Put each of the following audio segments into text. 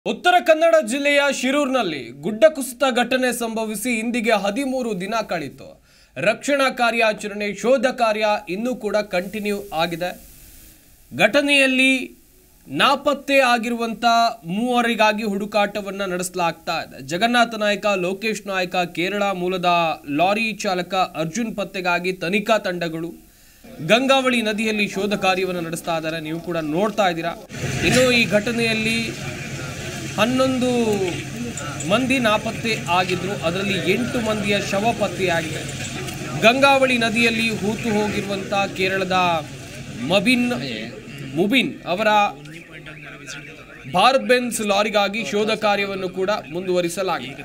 ಉತ್ತರ ಕನ್ನಡ ಜಿಲ್ಲೆಯ ಶಿರೂರಿನಲ್ಲಿ ಗುಡ್ಡ ಕುಸಿತ ಘಟನೆ ಸಂಭವಿಸಿ ಇಂದಿಗೆ 13 ದಿನ ಕಳೆಯಿತು. ರಕ್ಷಣಾ ಕಾರ್ಯಾಚರಣೆ ಶೋಧ ಕಾರ್ಯ ಇನ್ನೂ ಕೂಡ ಕಂಟಿನ್ಯೂ ಆಗಿದೆ. ಘಟನೆಯಲ್ಲಿ ನಾಪತ್ತೆ ಆಗಿರುವಂತ ಮೂವರಿಗಾಗಿ ಹುಡುಕಾಟವನ್ನು ನಡೆಸಲಾಗ್ತಾ ಇದೆ. ಜಗನ್ನಾಥ ನಾಯಕ, ಲೋಕೇಶ್ ನಾಯಕ, ಕೇರಳ ಮೂಲದ ಲಾರಿ ಚಾಲಕ ಅರ್ಜುನ್ ಪತ್ತೆಗಾಗಿ ತನಿಖಾ ತಂಡಗಳು ಗಂಗಾವಳಿ ನದಿಯಲ್ಲಿ ಶೋಧ ಕಾರ್ಯವನ್ನು ನಡೆಸ್ತಾ ಇದ್ದಾರೆ. ನೀವು ಕೂಡ ನೋಡ್ತಾ ಇದ್ದೀರಾ. ಇನ್ನು ಈ ಘಟನೆಯಲ್ಲಿ 11 ಮಂದಿ ನಾಪತ್ತೆ ಆಗಿದ್ರು. ಅದರಲ್ಲಿ 8 ಮಂದಿಯ ಶವ ಪತ್ತೆಯಾಗಿದೆ. ಗಂಗಾವಳಿ ನದಿಯಲ್ಲಿ ಹೂತು ಹೋಗಿರುವಂಥ ಕೇರಳದ ಮುಬಿನ್ ಅವರ ಭಾರತ್ ಬೆನ್ಸ್ ಲಾರಿಗಾಗಿ ಶೋಧ ಕಾರ್ಯವನ್ನು ಕೂಡ ಮುಂದುವರಿಸಲಾಗಿದೆ.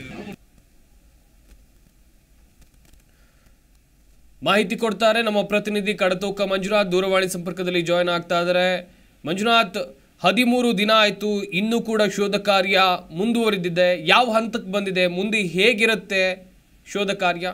ಮಾಹಿತಿ ಕೊಡ್ತಾರೆ ನಮ್ಮ ಪ್ರತಿನಿಧಿ ಕಡತೋಕ ಮಂಜುನಾಥ್. ದೂರವಾಣಿ ಸಂಪರ್ಕದಲ್ಲಿ ಜಾಯಿನ್ ಆಗ್ತಾ ಇದ್ದಾರೆ. ಮಂಜುನಾಥ್, 13 ದಿನ ಆಯಿತು, ಇನ್ನೂ ಕೂಡ ಶೋಧ ಕಾರ್ಯ ಮುಂದುವರಿದಿದೆ. ಯಾವ ಹಂತಕ್ಕೆ ಬಂದಿದೆ? ಮುಂದೆ ಹೇಗಿರುತ್ತೆ ಶೋಧ ಕಾರ್ಯ?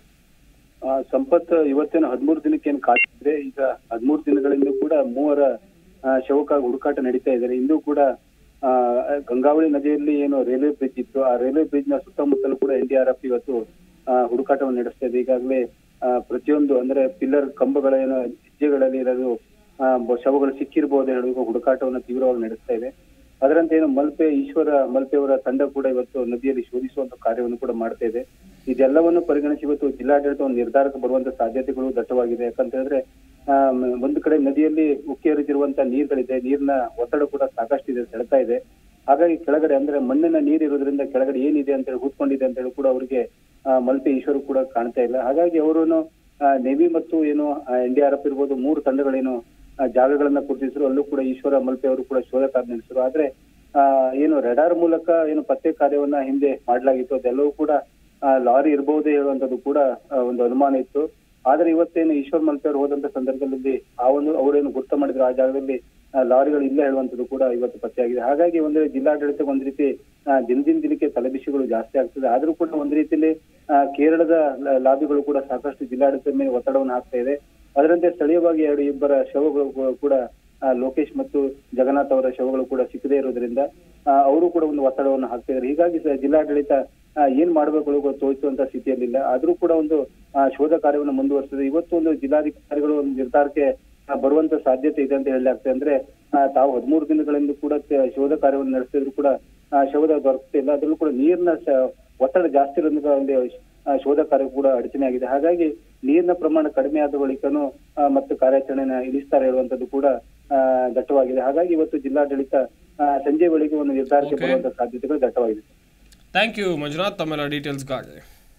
ಸಂಪತ್, ಇವತ್ತೇನು 13 ದಿನಕ್ಕೆ ಏನು ಕಾದಿದ್ರೆ, ಈಗ 13 ದಿನಗಳಿಂದ ಕೂಡ 3 ಶವಕ್ಕಾಗಿ ಹುಡುಕಾಟ ನಡೀತಾ ಇದ್ದಾರೆ. ಇಂದು ಕೂಡ ಗಂಗಾವಳಿ ನದಿಯಲ್ಲಿ ಏನು ರೈಲ್ವೆ ಬ್ರಿಡ್ಜ್ ಇತ್ತು, ಆ ರೈಲ್ವೆ ಬ್ರಿಡ್ಜ್ ನ ಸುತ್ತಮುತ್ತಲೂ ಕೂಡ NDRF ಇವತ್ತು ಹುಡುಕಾಟವನ್ನು ನಡೆಸ್ತಾ ಇದೆ. ಈಗಾಗಲೇ ಪ್ರತಿಯೊಂದು ಅಂದ್ರೆ ಪಿಲ್ಲರ್ ಕಂಬಗಳೇನು ಹೆಜ್ಜೆಗಳಲ್ಲಿ ಇರೋದು ಶವಗಳು ಸಿಕ್ಕಿರಬಹುದು ಹೇಳುವ ಹುಡುಕಾಟವನ್ನು ತೀವ್ರವಾಗಿ ನಡೆಸ್ತಾ ಇದೆ. ಅದರಂತೆ ಏನು ಈಶ್ವರ ಮಲ್ಪೆ ಅವರ ತಂಡ ಕೂಡ ಇವತ್ತು ನದಿಯಲ್ಲಿ ಶೋಧಿಸುವಂತ ಕಾರ್ಯವನ್ನು ಕೂಡ ಮಾಡ್ತಾ ಇದೆ. ಇದೆಲ್ಲವನ್ನು ಪರಿಗಣಿಸಿ ಇವತ್ತು ಜಿಲ್ಲಾಡಳಿತ ಒಂದು ನಿರ್ಧಾರಕ್ಕೆ ಬರುವಂತ ಸಾಧ್ಯತೆಗಳು ದಟ್ಟವಾಗಿದೆ. ಯಾಕಂತ ಹೇಳಿದ್ರೆ ಒಂದು ಕಡೆ ನದಿಯಲ್ಲಿ ಉಕ್ಕಿ ಹರಿದಿರುವಂತ ನೀರುಗಳಿದೆ, ನೀರಿನ ಒತ್ತಡ ಕೂಡ ಸಾಕಷ್ಟು ಇದೆ, ಸೆಳೆತಾ ಇದೆ. ಹಾಗಾಗಿ ಕೆಳಗಡೆ ಅಂದ್ರೆ ಮಣ್ಣಿನ ನೀರು ಇರೋದ್ರಿಂದ ಕೆಳಗಡೆ ಏನಿದೆ ಅಂತ ಹೇಳಿ ಹೂತ್ಕೊಂಡಿದೆ ಅಂತ ಹೇಳಿ ಕೂಡ ಅವರಿಗೆ ಮಲ್ಪೆ ಈಶ್ವರ ಕೂಡ ಕಾಣ್ತಾ ಇಲ್ಲ. ಹಾಗಾಗಿ ಅವರು ನೇವಿ ಮತ್ತು ಏನು NDRF ಇರ್ಬೋದು 3 ತಂಡಗಳೇನು ಜಾಗಗಳನ್ನ ಗುರುತಿಸಿದ್ರು. ಅಲ್ಲೂ ಕೂಡ ಈಶ್ವರ ಮಲ್ಪೆ ಅವರು ಕೂಡ ಶೋಧ ಕಾರ್ಯ ನಡೆಸಿದ್ರು. ಆದ್ರೆ ಏನು ರೆಡಾರ್ ಮೂಲಕ ಏನು ಪತ್ತೆ ಕಾರ್ಯವನ್ನ ಹಿಂದೆ ಮಾಡಲಾಗಿತ್ತು, ಅದೆಲ್ಲವೂ ಕೂಡ ಲಾರಿ ಇರಬಹುದೇ ಹೇಳುವಂತದ್ದು ಕೂಡ ಒಂದು ಅನುಮಾನ ಇತ್ತು. ಆದ್ರೆ ಇವತ್ತೇನು ಈಶ್ವರ ಮಲ್ಪೆ ಅವರು ಹೋದಂತ ಸಂದರ್ಭದಲ್ಲಿ ಅವರೇನು ಗುರ್ತ ಮಾಡಿದ್ರು, ಆ ಜಾಗದಲ್ಲಿ ಲಾರಿಗಳು ಇಲ್ಲ ಹೇಳುವಂತದ್ದು ಕೂಡ ಇವತ್ತು ಪತ್ತೆಯಾಗಿದೆ. ಹಾಗಾಗಿ ಒಂದು ಜಿಲ್ಲಾಡಳಿತ ಒಂದ್ ರೀತಿ ದಿನಕ್ಕೆ ತಲೆಬಿಸಿಗಳು ಜಾಸ್ತಿ ಆಗ್ತದೆ. ಆದ್ರೂ ಕೂಡ ಒಂದ್ ರೀತಿಯಲ್ಲಿ ಕೇರಳದ ಲಾಬಿಗಳು ಕೂಡ ಸಾಕಷ್ಟು ಜಿಲ್ಲಾಡಳಿತದ ಮೇಲೆ ಒತ್ತಡವನ್ನು ಹಾಕ್ತಾ ಇದೆ. ಅದರಂತೆ ಸ್ಥಳೀಯವಾಗಿ ಇಬ್ಬರ ಶವಗಳು ಕೂಡ ಲೋಕೇಶ್ ಮತ್ತು ಜಗನ್ನಾಥ್ ಅವರ ಶವಗಳು ಕೂಡ ಸಿಕ್ಕದೇ ಇರೋದ್ರಿಂದ ಅವರು ಕೂಡ ಒಂದು ಒತ್ತಡವನ್ನು ಹಾಕ್ತಾ ಇದ್ದಾರೆ. ಹೀಗಾಗಿ ಜಿಲ್ಲಾಡಳಿತ ಏನ್ ಮಾಡಬೇಕು ತೋರಿಸುವಂತ ಸ್ಥಿತಿಯಲ್ಲಿಲ್ಲ. ಆದ್ರೂ ಕೂಡ ಒಂದು ಶೋಧ ಕಾರ್ಯವನ್ನು ಮುಂದುವರಿಸಿದೆ. ಇವತ್ತು ಒಂದು ಜಿಲ್ಲಾಧಿಕಾರಿಗಳು ಒಂದು ನಿರ್ಧಾರಕ್ಕೆ ಬರುವಂತ ಸಾಧ್ಯತೆ ಇದೆ ಅಂತ ಹೇಳಲಾಗ್ತದೆ. ಅಂದ್ರೆ ತಾವು 13 ದಿನಗಳಿಂದ ಕೂಡ ಶೋಧ ಕಾರ್ಯವನ್ನು ನಡೆಸಿದ್ರು ಕೂಡ ಶವದ ದೊರಕುತ್ತಿಲ್ಲ. ಅದರಲ್ಲೂ ಕೂಡ ನೀರಿನ ಒತ್ತಡ ಜಾಸ್ತಿ ಇರೋದ್ರಿಂದ ಒಂದು ಶೋಧ ಕಾರ್ಯ ಕೂಡ ಅಡಚಣೆ ಆಗಿದೆ. ಹಾಗಾಗಿ ನೀರಿನ ಪ್ರಮಾಣ ಕಡಿಮೆ ಆದ ಬಳಿಕನೂ ಮತ್ತು ಕಾರ್ಯಾಚರಣೆನ ಇಳಿಸ್ತಾರೆ ಹೇಳುವಂತದ್ದು ಕೂಡ ದಟ್ಟವಾಗಿದೆ. ಹಾಗಾಗಿ ಇವತ್ತು ಜಿಲ್ಲಾಡಳಿತ ಸಂಜೆ ವೇಳೆಗೆ ಒಂದು ನಿರ್ಧಾರಕ್ಕೆ ಬರುವಂತ ಸಾಧ್ಯತೆಗಳು ದಟ್ಟವಾಗಿದೆ. ಥ್ಯಾಂಕ್ ಯು ಮಂಜುನಾಥ್, ತಮ್ಮೆಲ್ಲ ಡೀಟೇಲ್ಸ್ಗಾಗಿ.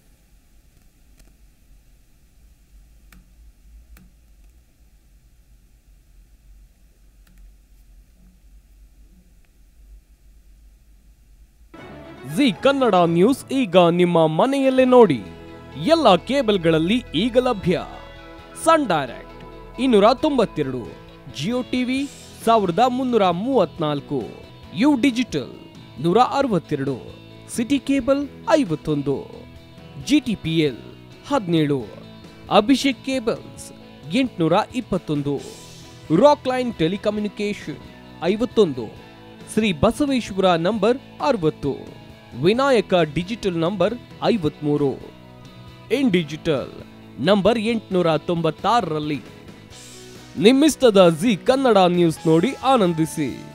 ಜಿ ಕನ್ನಡ ನ್ಯೂಸ್ ಈಗ ನಿಮ್ಮ ಮನೆಯಲ್ಲೇ ನೋಡಿ. ಎಲ್ಲ ಕೇಬಲ್ಗಳಲ್ಲಿ ಈಗ ಲಭ್ಯ. Sun direct 292, Jio TV 1334, U digital 162, city cable 51, GTPL 17, Abhishek cables 821, rock line telecommunication 51, Shri Basaveshwara number 60, Vinayaka digital number 53, in digital number 896ರಲ್ಲಿ. ನಿಮ್ಮಿಸ್ತದ ಜಿ ಕನ್ನಡ ನ್ಯೂಸ್ ನೋಡಿ ಆನಂದಿಸಿ.